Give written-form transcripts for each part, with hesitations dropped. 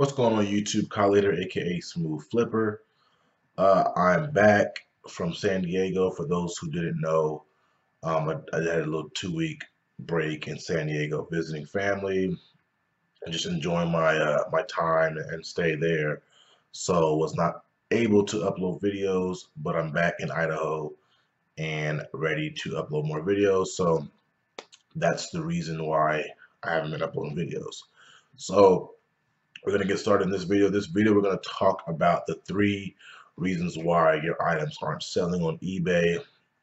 What's going on YouTube? Kyle Later, aka Smooth Flipper. I'm back from San Diego. For those who didn't know, I had a little 2 week break in San Diego visiting family and just enjoying my time and stay there. So was not able to upload videos, but I'm back in Idaho and ready to upload more videos. So that's the reason why I haven't been uploading videos. So we're going to get started in this video. This video, we're going to talk about the 3 reasons why your items aren't selling on eBay.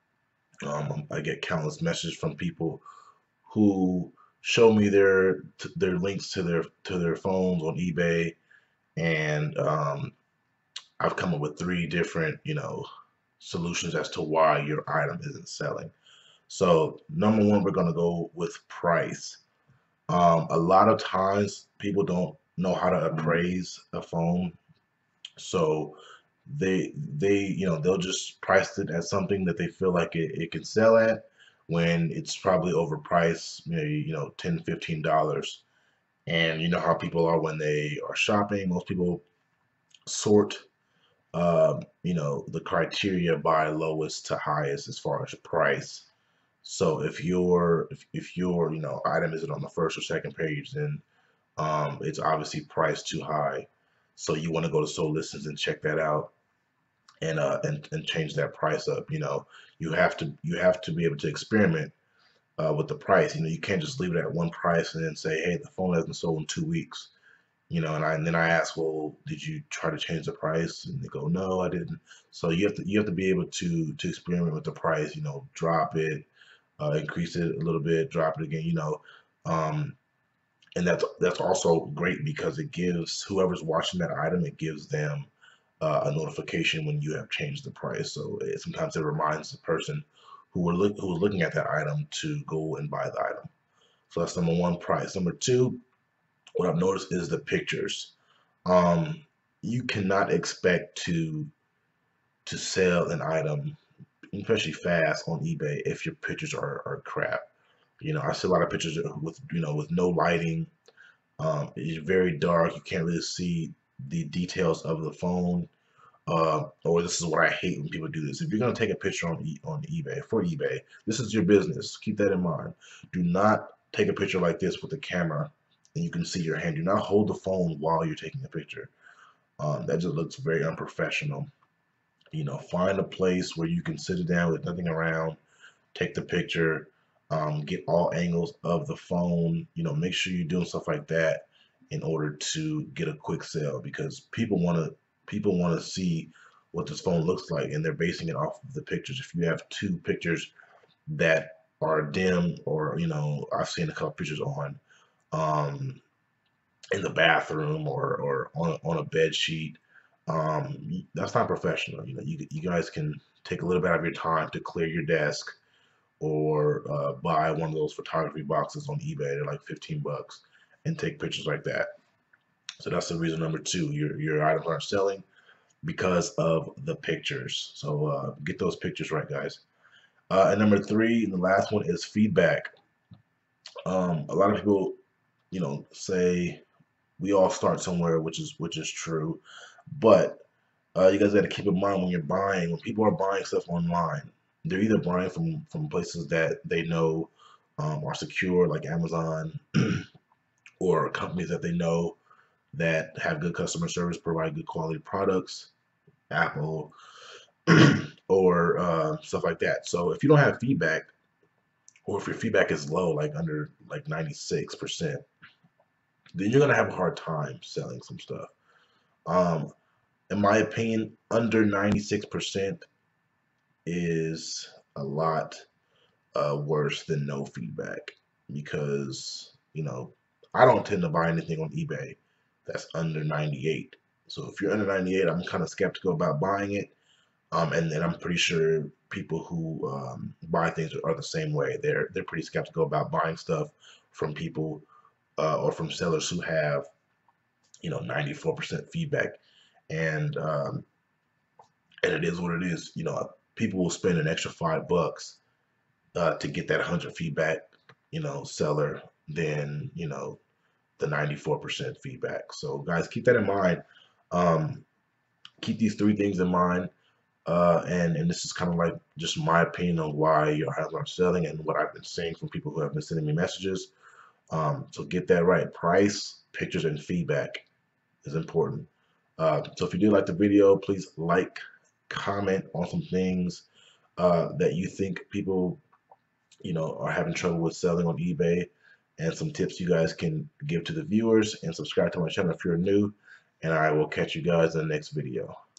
I get countless messages from people who show me their links to their phones on eBay, and I've come up with 3 different solutions as to why your item isn't selling. So number one, we're going to go with price. A lot of times people don't know how to appraise a phone, so they'll just price it at something that they feel like it can sell at when it's probably overpriced, maybe $10, $15. And you know how people are when they are shopping. Most people sort the criteria by lowest to highest as far as price. So if your item isn't on the first or second page, then it's obviously priced too high. So you want to go to sold listings and check that out and change that price up. You have to be able to experiment with the price. You can't just leave it at one price and then say, hey, the phone hasn't sold in 2 weeks. And then I ask, well, did you try to change the price? And they go, no, I didn't. So you have to be able to experiment with the price. Drop it, increase it a little bit, drop it again. Um, and that's also great because it gives whoever's watching that item, it gives them a notification when you have changed the price. So sometimes it reminds the person who was looking at that item to go and buy the item. So that's number one, price. Number two, what I've noticed is the pictures. Um, you cannot expect to sell an item, especially fast, on eBay if your pictures are crap. I see a lot of pictures with no lighting. It's very dark. You can't really see the details of the phone. Or this is what I hate when people do this. If you're gonna take a picture on eBay for eBay, this is your business. Keep that in mind. Do not take a picture like this with the camera and you can see your hand. Do not hold the phone while you're taking a picture. That just looks very unprofessional. Find a place where you can sit it down with nothing around, take the picture, get all angles of the phone. Make sure you're doing stuff like that in order to get a quick sale, because people want to see what this phone looks like, and they're basing it off of the pictures. If you have 2 pictures that are dim, or I've seen a couple pictures um, in the bathroom or on a bed sheet, that's not professional. You guys can take a little bit out of your time to clear your desk, or buy one of those photography boxes on eBay. They're like 15 bucks, and take pictures like that. So that's the reason number two. Your items aren't selling because of the pictures. So get those pictures right, guys. And number three, and the last one, is feedback. A lot of people, say we all start somewhere, which is true, but you guys got to keep in mind when people are buying stuff online, they're either buying from places that they know are secure, like Amazon, or companies that they know that have good customer service, provide good quality products, Apple, or stuff like that. So if you don't have feedback, or if your feedback is low, like under like 96%, then you're gonna have a hard time selling some stuff. Um, in my opinion, under 96% is a lot worse than no feedback, because I don't tend to buy anything on eBay that's under 98. So if you're under 98, I'm kind of skeptical about buying it. And then I'm pretty sure people who buy things are the same way. They're pretty skeptical about buying stuff from people or from sellers who have 94% feedback, and and it is what it is. People will spend an extra $5 to get that 100 feedback seller than the 94% feedback. So guys, keep that in mind. Um, keep these three things in mind. And this is kind of like just my opinion on why your items aren't selling and what I've been seeing from people who have been sending me messages. So get that right. Price, pictures, and feedback is important. So if you did like the video, please like, comment on some things that you think people, are having trouble with selling on eBay, and some tips you guys can give to the viewers, and subscribe to my channel if you're new, and I will catch you guys in the next video.